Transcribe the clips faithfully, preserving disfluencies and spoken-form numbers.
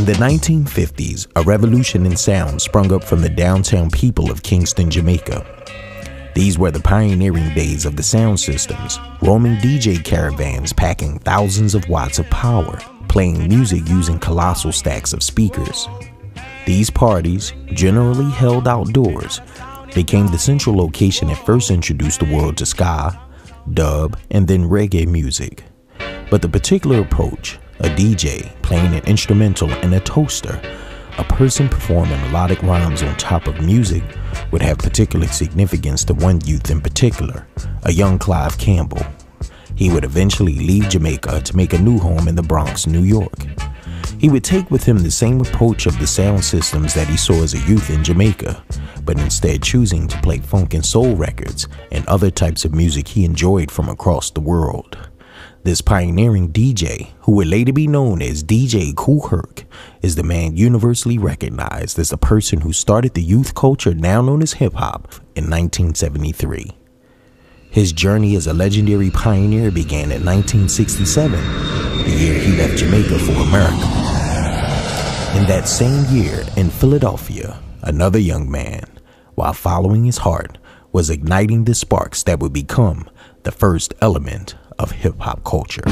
In the nineteen fifties, a revolution in sound sprung up from the downtown people of Kingston, Jamaica. These were the pioneering days of the sound systems, roaming D J caravans packing thousands of watts of power, playing music using colossal stacks of speakers. These parties, generally held outdoors, became the central location that first introduced the world to ska, dub, and then reggae music. But the particular approach, a D J playing an instrumental and a toaster, a person performing melodic rhymes on top of music, would have particular significance to one youth in particular, a young Clive Campbell. He would eventually leave Jamaica to make a new home in the Bronx, New York. He would take with him the same approach of the sound systems that he saw as a youth in Jamaica, but instead choosing to play funk and soul records and other types of music he enjoyed from across the world. This pioneering D J, who would later be known as D J Kool Herc, is the man universally recognized as the person who started the youth culture now known as hip-hop in nineteen seventy-three. His journey as a legendary pioneer began in nineteen sixty-seven, the year he left Jamaica for America. In that same year, in Philadelphia, another young man, while following his heart, was igniting the sparks that would become the first element of hip-hop culture.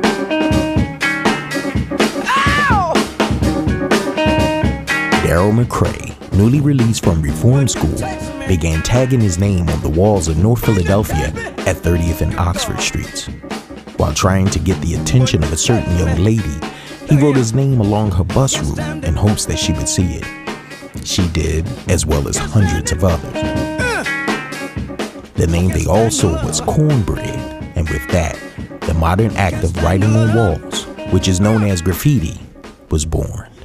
Daryl McCray, newly released from reform school, began tagging his name on the walls of North Philadelphia at thirtieth and Oxford Streets. While trying to get the attention of a certain young lady, he wrote his name along her bus route in hopes that she would see it. She did, as well as hundreds of others. The name they all saw was CORNBREAD, and with that, the modern act of writing on walls, which is known as graffiti, was born.